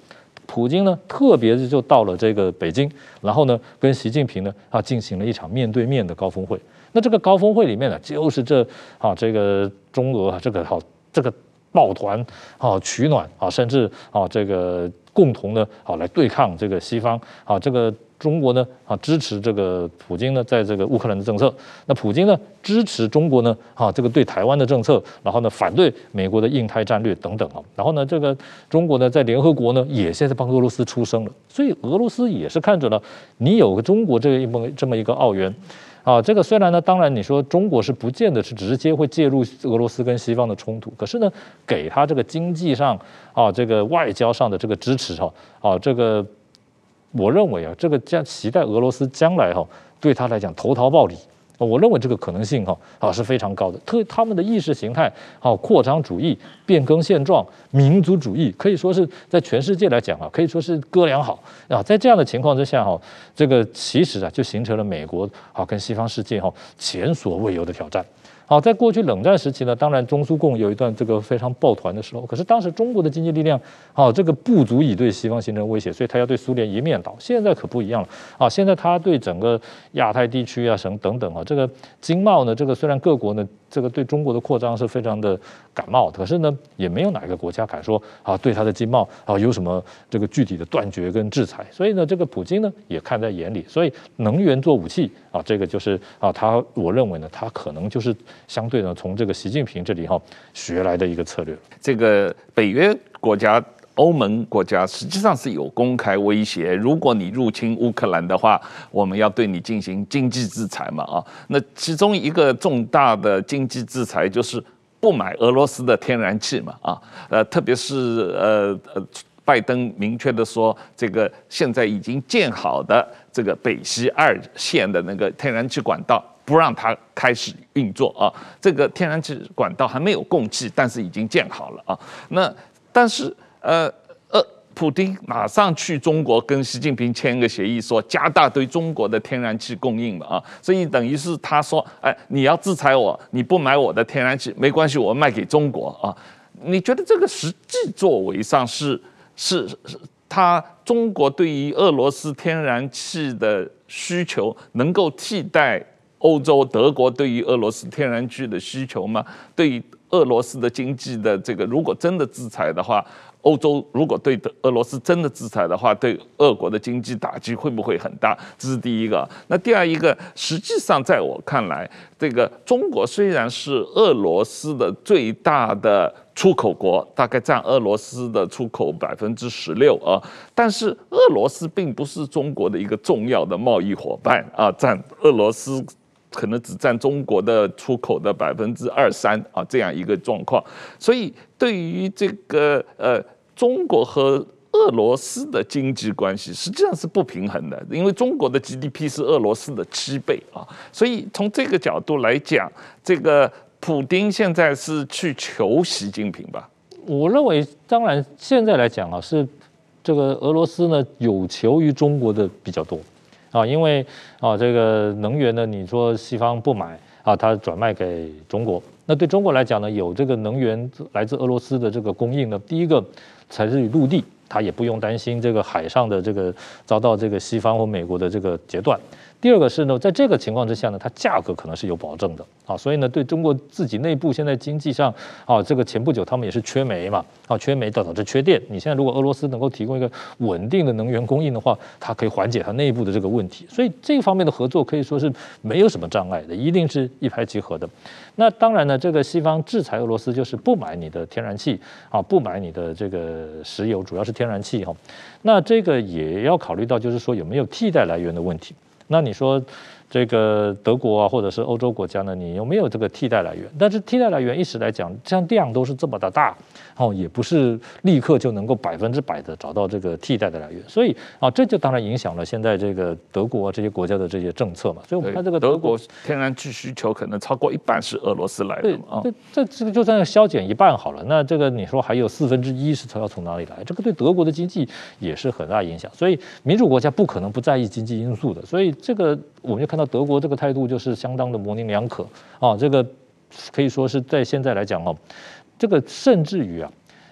普京呢，特别就到了这个北京，然后呢，跟习近平呢啊进行了一场面对面的高峰会。那这个高峰会里面呢，就是这啊这个中俄这个好这个抱团啊取暖啊，甚至啊这个共同的啊来对抗这个西方啊这个。中国呢啊支持这个普京呢在这个乌克兰的政策，那普京呢支持中国呢啊这个对台湾的政策，然后呢反对美国的印太战略等等啊，然后呢这个中国呢在联合国呢也现在帮俄罗斯出声了，所以俄罗斯也是看着了你有个中国这个一么这么一个澳元。啊，这个虽然呢，当然你说中国是不见得是直接会介入俄罗斯跟西方的冲突，可是呢，给他这个经济上啊，这个外交上的这个支持哈，啊，这个我认为啊，这个将期待俄罗斯将来哈，对他来讲投桃报李。我认为这个可能性哈啊是非常高的，特他们的意识形态啊扩张主义、变更现状、民族主义，可以说是在全世界来讲啊，可以说是哥俩好啊。在这样的情况之下哈，这个其实啊就形成了美国啊跟西方世界哈前所未有的挑战。好，在过去冷战时期呢，当然中苏共有一段这个非常抱团的时候，可是当时中国的经济力量，啊，这个不足以对西方形成威胁，所以他要对苏联一面倒。现在可不一样了，啊，现在他对整个亚太地区啊，省等等啊，这个经贸呢，这个虽然各国呢，这个对中国的扩张是非常的感冒，可是呢，也没有哪个国家敢说啊，对他的经贸啊有什么这个具体的断绝跟制裁。所以呢，这个普京呢也看在眼里，所以能源做武器啊，这个就是啊，他我认为呢，他可能就是相对呢从这个习近平这里哈学来的一个策略。
这个北约国家、欧盟国家实际上是有公开威胁，如果你入侵乌克兰的话，我们要对你进行经济制裁嘛啊。那其中一个重大的经济制裁就是不买俄罗斯的天然气嘛啊，呃，特别是呃呃。拜登明确的说，这个现在已经建好的这个北溪二线的那个天然气管道，不让它开始运作啊。这个天然气管道还没有供气，但是已经建好了啊。那但是呃呃，普丁马上去中国跟习近平签一个协议，说加大对中国的天然气供应嘛啊。所以等于是他说，哎，你要制裁我，你不买我的天然气没关系，我卖给中国啊。你觉得这个实际作为上是？是，它中国对于俄罗斯天然气的需求能够替代欧洲德国对于俄罗斯天然气的需求吗？对于俄罗斯的经济的这个，如果真的制裁的话，欧洲如果对俄罗斯真的制裁的话，对俄国的经济打击会不会很大？这是第一个。那第二一个，实际上在我看来，这个中国虽然是俄罗斯的最大的出口国，大概占俄罗斯的出口百分之十六啊，但是俄罗斯并不是中国的一个重要的贸易伙伴啊，占俄罗斯可能只占中国的出口的百分之二三啊，这样一个状况。所以对于这个呃中国和俄罗斯的经济关系实际上是不平衡的，因为中国的 G D P 是俄罗斯的七倍啊，所以从这个角度来讲，这个普丁现在是去求习近平吧？
我认为，当然现在来讲啊，是这个俄罗斯呢有求于中国的比较多啊，因为啊这个能源呢，你说西方不买啊，它转卖给中国，那对中国来讲呢，有这个能源来自俄罗斯的这个供应呢，第一个采自于陆地，它也不用担心这个海上的这个遭到这个西方或美国的这个截断。第二个是呢，在这个情况之下呢，它价格可能是有保证的啊，所以呢，对中国自己内部现在经济上啊，这个前不久他们也是缺煤嘛，啊，缺煤导致缺电。你现在如果俄罗斯能够提供一个稳定的能源供应的话，它可以缓解它内部的这个问题，所以这方面的合作可以说是没有什么障碍的，一定是一拍即合的。那当然呢，这个西方制裁俄罗斯就是不买你的天然气啊，不买你的这个石油，主要是天然气哈。那这个也要考虑到，就是说有没有替代来源的问题。那你说这个德国啊，或者是欧洲国家呢，你有没有这个替代来源？但是替代来源一时来讲，像量都是这么的大，哦，也不是立刻就能够百分之百的找到这个替代的来源，所以啊，这就当然影响了现在这个德国、啊、这些国家的这些政策嘛。所以我们看这个
德国天然气需求可能超过一半是俄罗斯来的嘛。
对，这这个就算削减一半好了，那这个你说还有四分之一是要从哪里来？这个对德国的经济也是很大影响。所以民主国家不可能不在意经济因素的，所以这个我们就看到德国这个态度就是相当的模棱两可啊。这个可以说是在现在来讲哦，这个甚至于啊。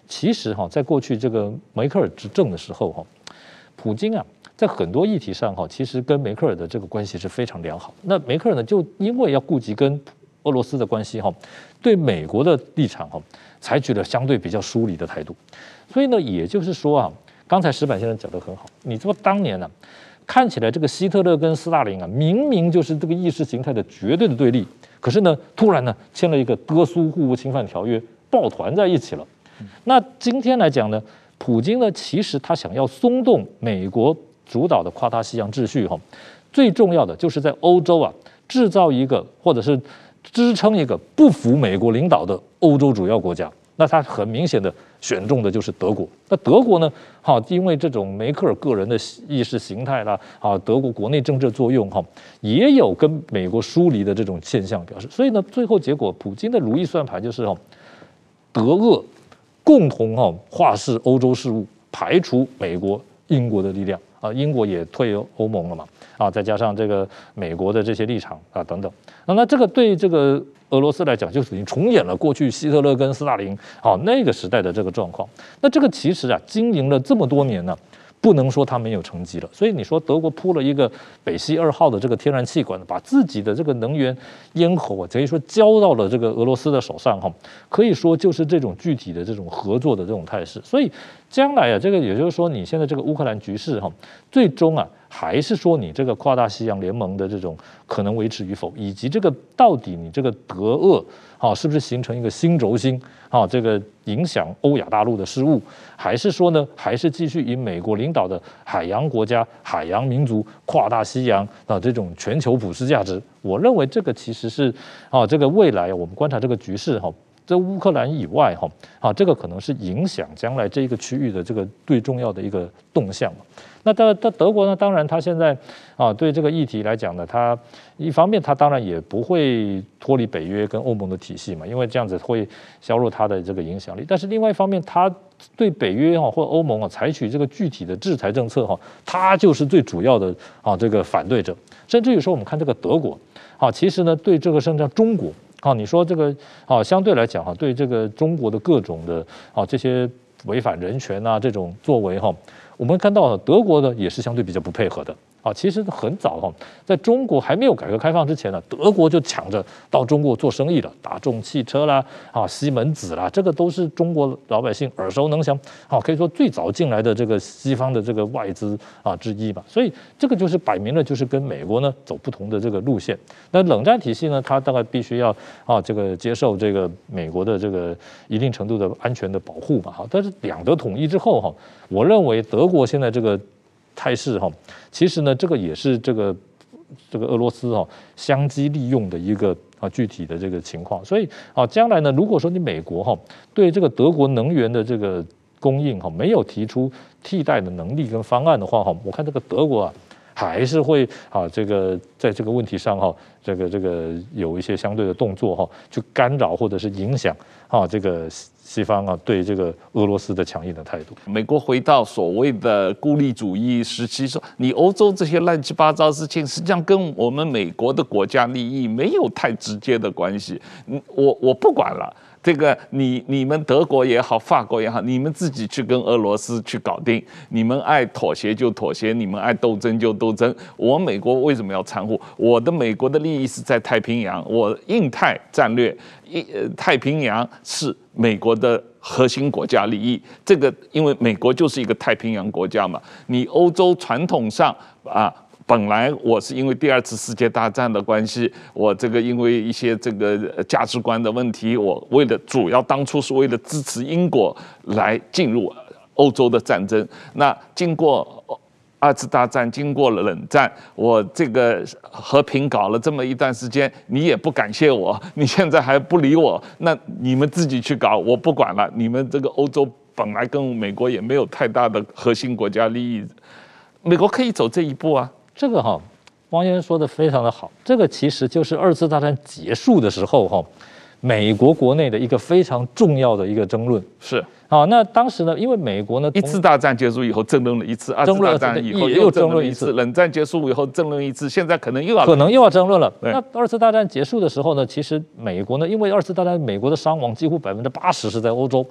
其实哈，在过去这个梅克尔执政的时候哈，普京啊，在很多议题上哈，其实跟梅克尔的这个关系是非常良好。那梅克尔呢，就因为要顾及跟俄罗斯的关系哈，对美国的立场哈，采取了相对比较疏离的态度。所以呢，也就是说啊，刚才石板先生讲得很好，你说当年呢、啊，看起来这个希特勒跟斯大林啊，明明就是这个意识形态的绝对的对立，可是呢，突然呢，签了一个哥苏互不侵犯条约，抱团在一起了。那今天来讲呢，普京呢，其实他想要松动美国主导的跨大西洋秩序哈，最重要的就是在欧洲啊，制造一个或者是支撑一个不服美国领导的欧洲主要国家。那他很明显的选中的就是德国。那德国呢，好，因为这种梅克尔个人的意识形态啦，啊，德国国内政治作用哈，也有跟美国疏离的这种现象表示。所以呢，最后结果，普京的如意算盘就是哈，德俄共同哈化视欧洲事务，排除美国、英国的力量啊，英国也退欧盟了嘛，啊，再加上这个美国的这些立场啊等等，那那这个对这个俄罗斯来讲，就已经重演了过去希特勒跟斯大林啊那个时代的这个状况。那这个其实啊，经营了这么多年呢，不能说它没有成绩了。所以你说德国铺了一个北溪二号的这个天然气管，把自己的这个能源咽喉啊，可以说交到了这个俄罗斯的手上哈，可以说就是这种具体的这种合作的这种态势。所以将来啊，这个也就是说，你现在这个乌克兰局势哈，最终啊，还是说你这个跨大西洋联盟的这种可能维持与否，以及这个到底你这个德俄啊，是不是形成一个新轴心啊，这个影响欧亚大陆的事务，还是说呢，还是继续以美国领导的海洋国家、海洋民族、跨大西洋啊这种全球普世价值？我认为这个其实是啊，这个未来我们观察这个局势哈。在乌克兰以外，哈啊，这个可能是影响将来这个区域的这个最重要的一个动向。那在在德国呢，当然他现在啊对这个议题来讲呢，他一方面他当然也不会脱离北约跟欧盟的体系嘛，因为这样子会削弱他的这个影响力。但是另外一方面，他对北约啊或欧盟啊采取这个具体的制裁政策哈，他就是最主要的啊这个反对者。甚至于说，我们看这个德国啊，其实呢对这个甚至中国。啊，你说这个啊，相对来讲哈，对这个中国的各种的啊这些违反人权啊这种作为哈，我们看到德国呢也是相对比较不配合的。啊，其实很早哈，在中国还没有改革开放之前呢，德国就抢着到中国做生意了，大众汽车啦，啊，西门子啦，这个都是中国老百姓耳熟能详，啊，可以说最早进来的这个西方的这个外资啊之一吧。所以这个就是摆明了就是跟美国呢走不同的这个路线。那冷战体系呢，它大概必须要啊这个接受这个美国的这个一定程度的安全的保护嘛，哈。但是两德统一之后哈，我认为德国现在这个态势哈，其实呢，这个也是这个这个俄罗斯哈相机利用的一个啊具体的这个情况。所以啊，将来呢，如果说你美国哈对这个德国能源的这个供应哈没有提出替代的能力跟方案的话哈，我看这个德国啊还是会啊这个在这个问题上哈，这个这个有一些相对的动作哈，去干扰或者是影响啊这个西方啊对这个俄罗斯的强硬的态度。
美国回到所谓的孤立主义时期，说你欧洲这些乱七八糟事情，实际上跟我们美国的国家利益没有太直接的关系。嗯，我我不管了。这个你你们德国也好，法国也好，你们自己去跟俄罗斯去搞定，你们爱妥协就妥协，你们爱斗争就斗争。我美国为什么要掺和？我的美国的利益是在太平洋，我印太战略，印呃太平洋是美国的核心国家利益。这个因为美国就是一个太平洋国家嘛，你欧洲传统上啊。本来我是因为第二次世界大战的关系，我这个因为一些这个价值观的问题，我为了主要当初是为了支持英国来进入欧洲的战争。那经过二次大战，经过了冷战，我这个和平搞了这么一段时间，你也不感谢我，你现在还不理我，那你们自己去搞，我不管了。你们这个欧洲本来跟美国也没有太大的核心国家利益，美国可以走这一步啊。
这个哈，汪先生说的非常的好，这个其实就是二次大战结束的时候哈，美国国内的一个非常重要的一个争论。
是
啊，那当时呢，因为美国呢，
一次大战结束以后争论了一次，二次大战以后又争论一次，冷战结束以后争论一次，现在可能又要
可能又要争论了。那二次大战结束的时候呢，其实美国呢，因为二次大战美国的伤亡几乎百分之八十是在欧洲。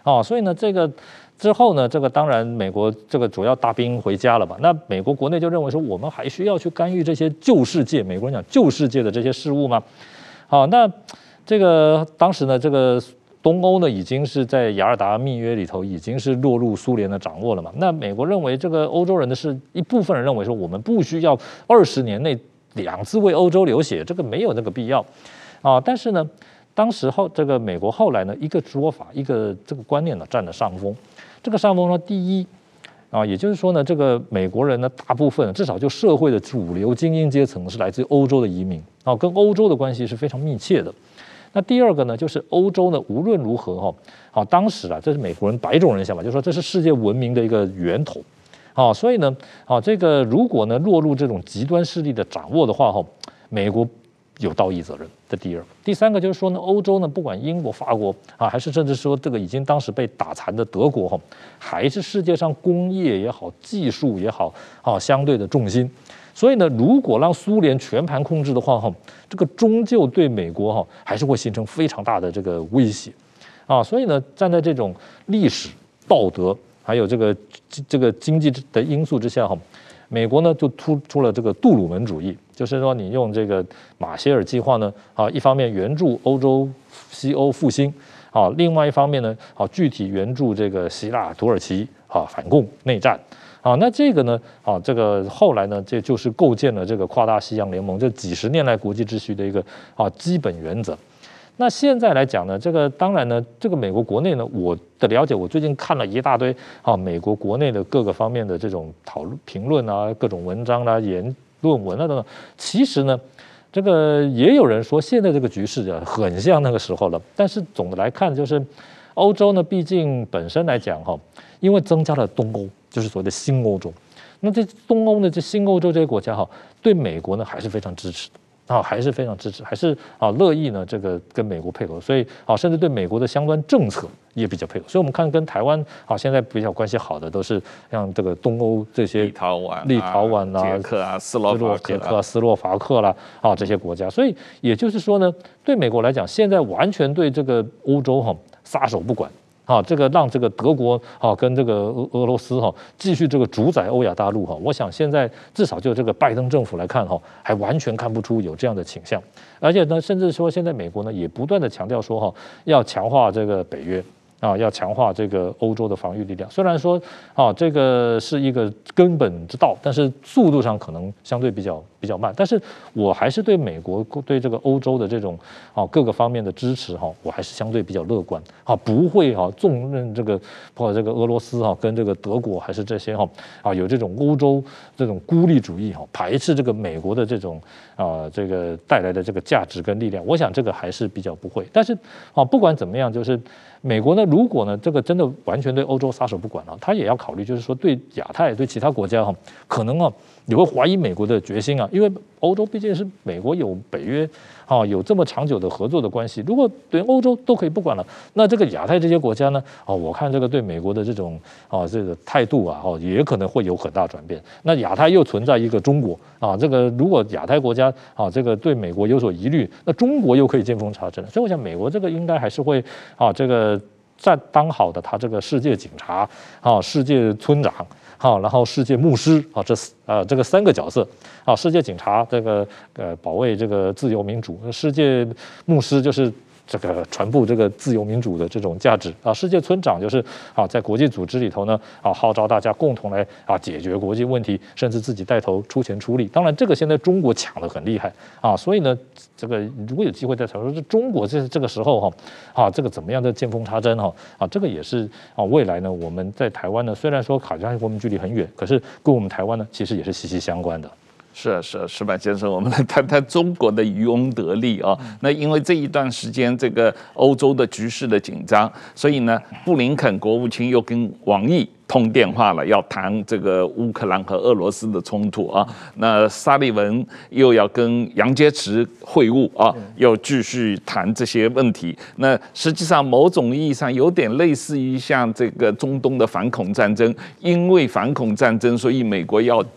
哦，所以呢，这个之后呢，这个当然美国这个主要大兵回家了吧？那美国国内就认为说，我们还需要去干预这些旧世界，美国人讲旧世界的这些事务吗？好，那这个当时呢，这个东欧呢已经是在雅尔达密约里头已经是落入苏联的掌握了嘛？那美国认为这个欧洲人的是一部分人认为说，我们不需要二十年内两次为欧洲流血，这个没有那个必要啊。但是呢，当时后这个美国后来呢，一个说法，一个这个观念呢占了上风。这个上风呢，第一啊，也就是说呢，这个美国人呢，大部分至少就社会的主流精英阶层是来自欧洲的移民啊，跟欧洲的关系是非常密切的。那第二个呢，就是欧洲呢，无论如何哈，好，当时啊，这是美国人白种人想法，就是说这是世界文明的一个源头。啊，所以呢，啊，这个如果呢落入这种极端势力的掌握的话，哈，美国有道义责任。这第二个，第三个就是说呢，欧洲呢，不管英国、法国啊，还是甚至说这个已经当时被打残的德国，哈，还是世界上工业也好、技术也好，啊，相对的重心。所以呢，如果让苏联全盘控制的话，哈，这个终究对美国哈还是会形成非常大的这个威胁。啊，所以呢，站在这种历史、道德。还有这个这个经济的因素之下哈，美国呢就突出了这个杜鲁门主义，就是说你用这个马歇尔计划呢啊，一方面援助欧洲西欧复兴啊，另外一方面呢啊具体援助这个希腊、土耳其啊反共内战啊，那这个呢啊这个后来呢这就是构建了这个跨大西洋联盟这几十年来国际秩序的一个啊基本原则。那现在来讲呢，这个当然呢，这个美国国内呢，我的了解，我最近看了一大堆啊，美国国内的各个方面的这种讨论、评论啊，各种文章啦、言论文啊等等。其实呢，这个也有人说，现在这个局势啊，很像那个时候了。但是总的来看，就是欧洲呢，毕竟本身来讲哈，因为增加了东欧，就是所谓的新欧洲。那这东欧呢，这新欧洲这些国家哈，对美国呢还是非常支持的。啊，还是非常支持，还是啊乐意呢，这个跟美国配合，所以啊，甚至对美国的相关政策也比较配合。所以我们看跟台湾啊，现在比较关系好的都是像这个东欧这些
立陶宛、
立陶宛啊、
捷克啊、斯洛伐克、
捷克、斯洛伐克啦啊这些国家。所以也就是说呢，对美国来讲，现在完全对这个欧洲哈撒手不管。啊，这个让这个德国啊跟这个俄俄罗斯哈继续这个主宰欧亚大陆哈，我想现在至少就这个拜登政府来看哈，还完全看不出有这样的倾向，而且呢，甚至说现在美国呢也不断的强调说哈，要强化这个北约。啊，要强化这个欧洲的防御力量。虽然说啊，这个是一个根本之道，但是速度上可能相对比较比较慢。但是我还是对美国对这个欧洲的这种啊各个方面的支持哈，我还是相对比较乐观啊，不会哈纵任这个包括这个俄罗斯哈跟这个德国还是这些哈啊有这种欧洲这种孤立主义哈，排斥这个美国的这种啊这个带来的这个价值跟力量。我想这个还是比较不会。但是啊，不管怎么样，就是美国呢，如果呢这个真的完全对欧洲撒手不管了，他也要考虑，就是说对亚太、对其他国家哈，可能啊也会怀疑美国的决心啊，因为欧洲毕竟是美国有北约啊，有这么长久的合作的关系。如果对欧洲都可以不管了，那这个亚太这些国家呢，哦，我看这个对美国的这种啊这个态度啊，哦也可能会有很大转变。那亚太又存在一个中国啊，这个如果亚太国家啊这个对美国有所疑虑，那中国又可以见缝插针。所以我想美国这个应该还是会啊这个。在当好的他这个世界警察啊，世界村长好，然后世界牧师啊，这呃这个三个角色啊，世界警察这个呃保卫这个自由民主，世界牧师就是这个传播这个自由民主的这种价值啊，世界村长就是啊在国际组织里头呢啊号召大家共同来啊解决国际问题，甚至自己带头出钱出力。当然这个现在中国抢得很厉害啊，所以呢这个如果有机会再讨论，这中国这这个时候哈啊这个怎么样的见缝插针哈啊这个也是啊未来呢我们在台湾呢虽然说好像我们距离很远，可是跟我们台湾呢其实也是息息相关的。
是啊，是啊，石板先生，我们来谈谈中国的渔翁得利啊。那因为这一段时间，这个欧洲的局势的紧张，所以呢，布林肯国务卿又跟王毅通电话了，要谈这个乌克兰和俄罗斯的冲突啊。那沙利文又要跟杨洁篪会晤啊，又继续谈这些问题。那实际上某种意义上有点类似于像这个中东的反恐战争，因为反恐战争，所以美国要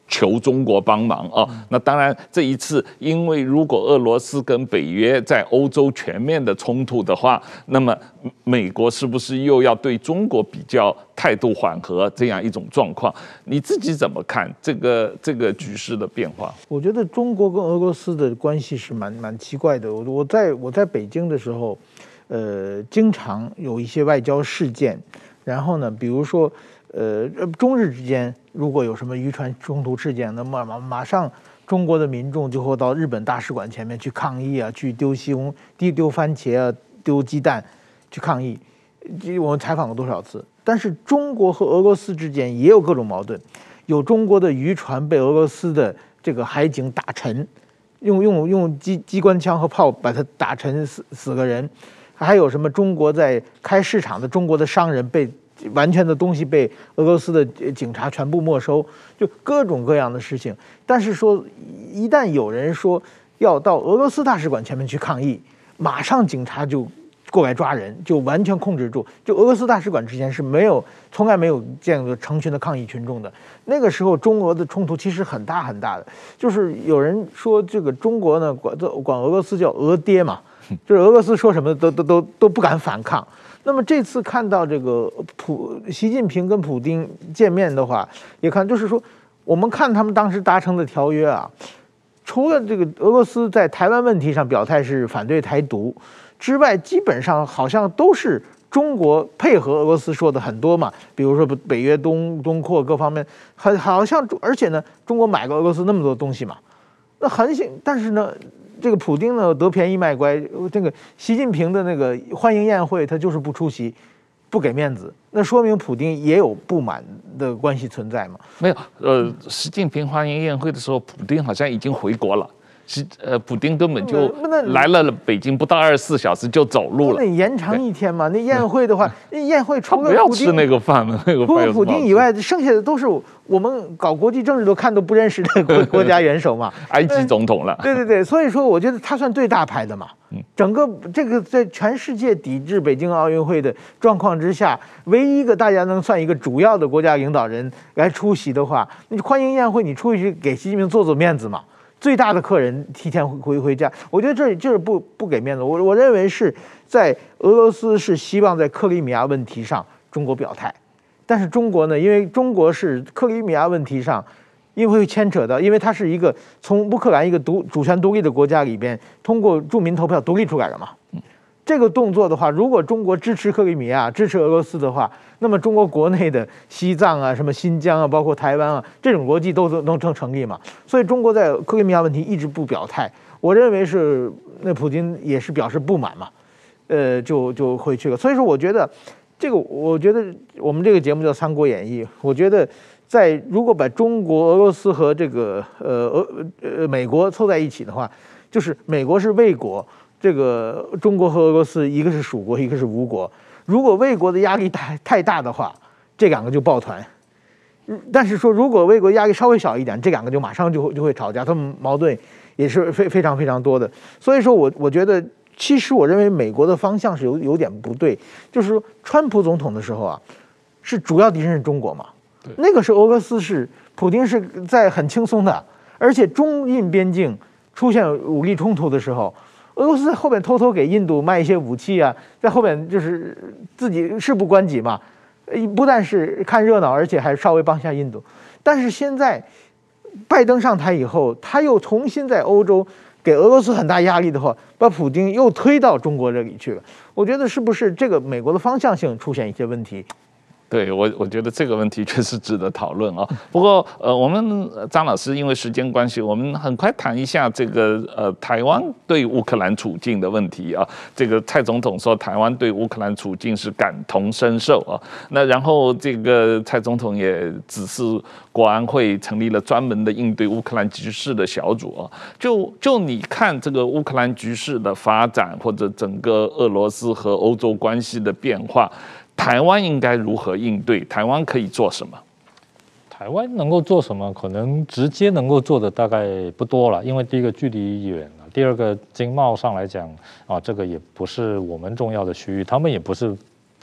求中国帮忙啊。那当然，这一次因为如果俄罗斯跟北约在欧洲全面的冲突的话，那么美国是不是又要对中国比较态度缓和这样一种状况？你自己怎么看这个这个局势的变化？
我觉得中国跟俄罗斯的关系是蛮蛮奇怪的。我我在我在北京的时候，呃，经常有一些外交事件，然后呢，比如说。呃，中日之间如果有什么渔船冲突事件，那么马马上中国的民众就会到日本大使馆前面去抗议啊，去丢西红、丢丢番茄啊，丢鸡蛋去抗议。我们采访过多少次？但是中国和俄罗斯之间也有各种矛盾，有中国的渔船被俄罗斯的这个海警打沉，用用用机机关枪和炮把它打沉死死个人，还有什么中国在开市场的中国的商人被。完全的东西被俄罗斯的警察全部没收，就各种各样的事情。但是说，一旦有人说要到俄罗斯大使馆前面去抗议，马上警察就过来抓人，就完全控制住。就俄罗斯大使馆之前是没有，从来没有见过成群的抗议群众的。那个时候，中俄的冲突其实很大很大的。就是有人说，这个中国呢管管俄罗斯叫俄爹嘛，就是俄罗斯说什么都都都都不敢反抗。那么这次看到这个普习近平跟普丁见面的话，也看就是说，我们看他们当时达成的条约啊，除了这个俄罗斯在台湾问题上表态是反对台独之外，基本上好像都是中国配合俄罗斯说的很多嘛，比如说北约东东扩各方面，很好像，而且呢，中国买过俄罗斯那么多东西嘛，那很显，但是呢。这个普丁呢得便宜卖乖，这个习近平的那个欢迎宴会他就是不出席，不给面子，那说明普丁也有不满的关系存在嘛？
没有，呃，习近平欢迎宴会的时候，普丁好像已经回国了。是呃，普丁根本就来了北京，不到二十四小时就走路了。
那你延长一天嘛？那宴会的话，那宴会除了
不要吃那个饭了，那个
除了普丁以外，剩下的都是我们搞国际政治都看都不认识的国国家元首嘛。
埃及总统了。
对对对，所以说我觉得他算最大牌的嘛。整个这个在全世界抵制北京奥运会的状况之下，唯一一个大家能算一个主要的国家领导人来出席的话，你欢迎宴会，你出去给习近平做做面子嘛。最大的客人提前回回家，我觉得这就是不不给面子。我我认为是在俄罗斯是希望在克里米亚问题上中国表态，但是中国呢，因为中国是克里米亚问题上，因为会牵扯到，因为它是一个从乌克兰一个独主权独立的国家里边通过住民投票独立出来了嘛。这个动作的话，如果中国支持克里米亚、支持俄罗斯的话，那么中国国内的西藏啊、什么新疆啊、包括台湾啊，这种逻辑都都能成立嘛。所以中国在克里米亚问题一直不表态，我认为是那普京也是表示不满嘛，呃，就就回去了。所以说，我觉得这个，我觉得我们这个节目叫《三国演义》，我觉得在如果把中国、俄罗斯和这个呃俄呃美国凑在一起的话，就是美国是卫国。这个中国和俄罗斯，一个是属国，一个是无国。如果卫国的压力太太大的话，这两个就抱团。但是说，如果卫国压力稍微小一点，这两个就马上就会就会吵架，他们矛盾也是非非常非常多的。所以说我我觉得，其实我认为美国的方向是有有点不对，就是说，川普总统的时候啊，是主要敌人是中国嘛，那个时候俄罗斯是普京是在很轻松的，而且中印边境出现武力冲突的时候。俄罗斯在后面偷偷给印度卖一些武器啊，在后面就是自己事不关己嘛，不但是看热闹，而且还稍微帮下印度。但是现在拜登上台以后，他又重新在欧洲给俄罗斯很大压力的话，把普京又推到中国这里去了。我觉得是不是这个美国的方向性出现一些问题？
对我，我觉得这个问题确实值得讨论啊。不过，呃，我们张老师因为时间关系，我们很快谈一下这个呃台湾对乌克兰处境的问题啊。这个蔡总统说，台湾对乌克兰处境是感同身受啊。那然后这个蔡总统也指示国安会成立了专门的应对乌克兰局势的小组啊。就就你看这个乌克兰局势的发展，或者整个俄罗斯和欧洲关系的变化。台湾应该如何应对？台湾可以做什么？
台湾能够做什么？可能直接能够做的大概不多了，因为第一个距离远了，第二个经贸上来讲啊，这个也不是我们重要的区域，他们也不是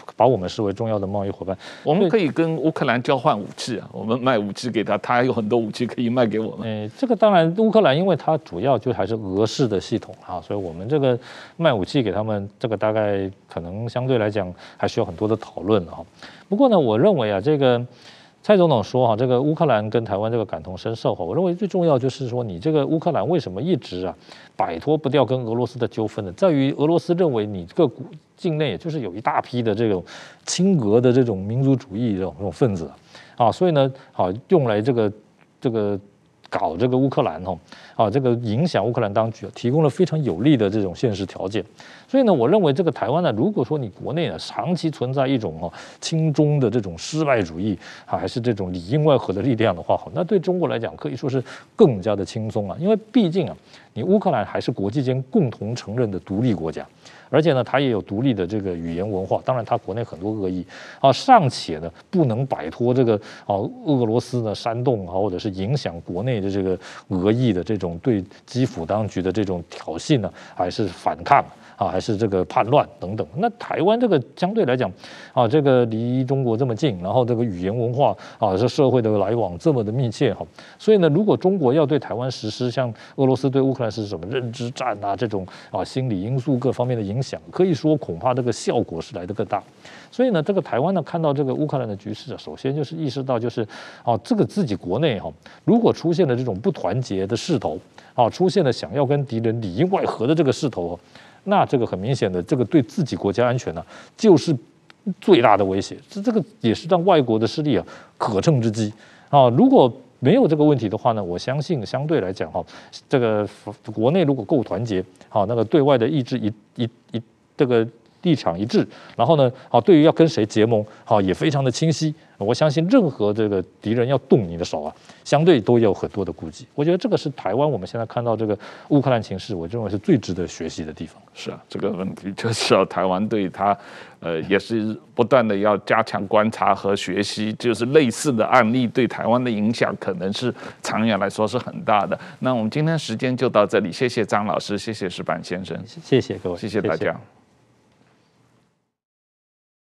把我们视为重要的贸易伙伴。
我们可以跟乌克兰交换武器啊，我们卖武器给他，他有很多武器可以卖给我们。
诶，这个当然，乌克兰因为它主要就还是俄式的系统啊，所以我们这个卖武器给他们，这个大概可能相对来讲还需要很多的讨论啊。不过呢，我认为啊，这个蔡总统说哈，这个乌克兰跟台湾这个感同身受哈，我认为最重要就是说，你这个乌克兰为什么一直啊摆脱不掉跟俄罗斯的纠纷呢？在于俄罗斯认为你这个境内就是有一大批的这种亲俄的这种民族主义这种这种分子啊，所以呢，好用来这个这个搞这个乌克兰哦，啊，这个影响乌克兰当局，提供了非常有利的这种现实条件。所以呢，我认为这个台湾呢，如果说你国内呢长期存在一种哦亲中的这种失败主义啊，还是这种里应外合的力量的话，那对中国来讲可以说是更加的轻松啊，因为毕竟啊，你乌克兰还是国际间共同承认的独立国家。而且呢，它也有独立的这个语言文化，当然它国内很多恶意啊，尚且呢不能摆脱这个啊俄罗斯呢煽动啊，或者是影响国内的这个俄裔的这种对基辅当局的这种挑衅呢，还是反抗啊，还是这个叛乱等等。那台湾这个相对来讲啊，这个离中国这么近，然后这个语言文化啊，这社会的来往这么的密切哈，所以呢，如果中国要对台湾实施像俄罗斯对乌克兰是什么认知战啊这种啊心理因素各方面的影响，可以说恐怕这个效果是来得更大。所以呢，这个台湾呢看到这个乌克兰的局势啊，首先就是意识到就是啊，这个自己国内哈，如果出现了这种不团结的势头啊，出现了想要跟敌人里应外合的这个势头，那这个很明显的，这个对自己国家安全呢、啊，就是最大的威胁。这这个也是让外国的势力啊可乘之机啊。如果没有这个问题的话呢，我相信相对来讲哈，这个国内如果够团结，好，那个对外的意志一一一这个立场一致，然后呢，好，对于要跟谁结盟，好也非常的清晰。我相信任何这个敌人要动你的手啊，相对都有很多的顾忌。我觉得这个是台湾我们现在看到这个乌克兰情势，我认为是最值得学习的地方。
是啊，这个问题就是要台湾对它，呃，也是不断的要加强观察和学习，就是类似的案例对台湾的影响，可能是长远来说是很大的。那我们今天时间就到这里，谢谢张老师，谢谢石板先生，
谢谢各位，
谢谢大家。
谢谢。